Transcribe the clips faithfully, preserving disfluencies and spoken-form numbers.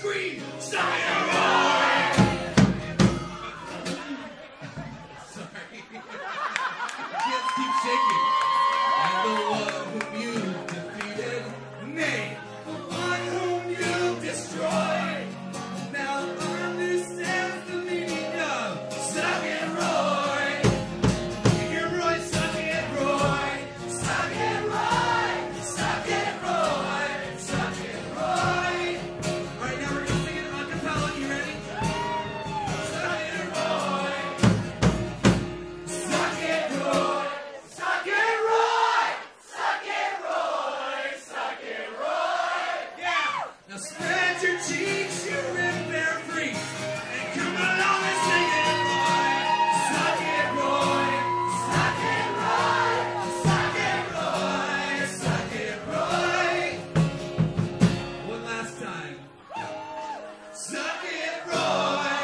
scream, suck it, Roy! Sorry. Kids keep shaking. And the one whom you defeated, nay, the one whom you destroyed, now understands the meaning of suck it, Roy. You hear Roy, suck it, Roy. Suck it, Roy. Suck it, Roy. Suck it, Roy. All right, now we're gonna sing it a cappella. You ready? Suck it, Roy. Suck it, Roy. Suck it, Roy. Suck it, Roy. Suck it, Roy. Yeah. Now spread your cheeks, you rip bear freaks, and come along and sing it, Roy. Suck it, Roy. Suck it, Roy. Suck it, Roy. Suck it, Roy. One last time. Suck it, Roy.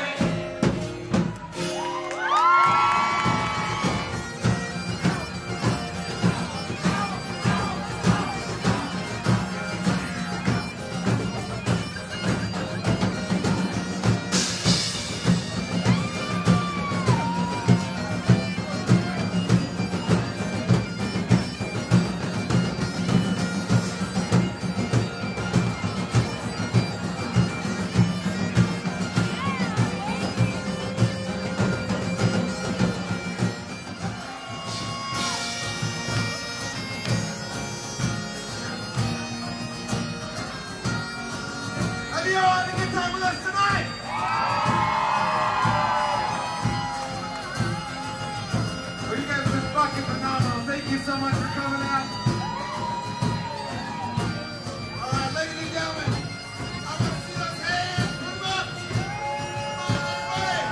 Have you all had a good time with us tonight? Well, you guys have been fucking phenomenal. Thank you so much for coming out. All right, ladies and gentlemen, I want to see those hands. Put them up. Come on, everybody.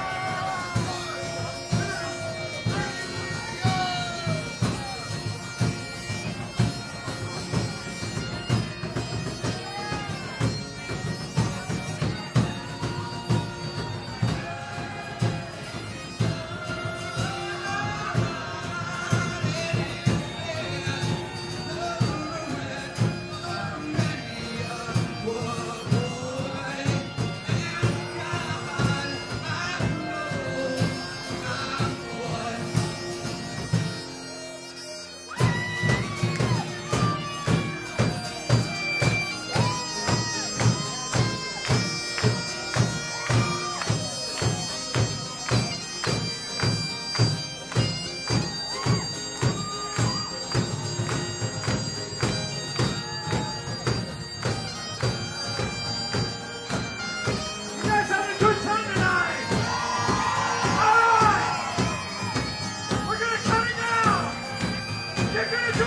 You guys having a good time tonight? All right. We're gonna cut it down. You're gonna do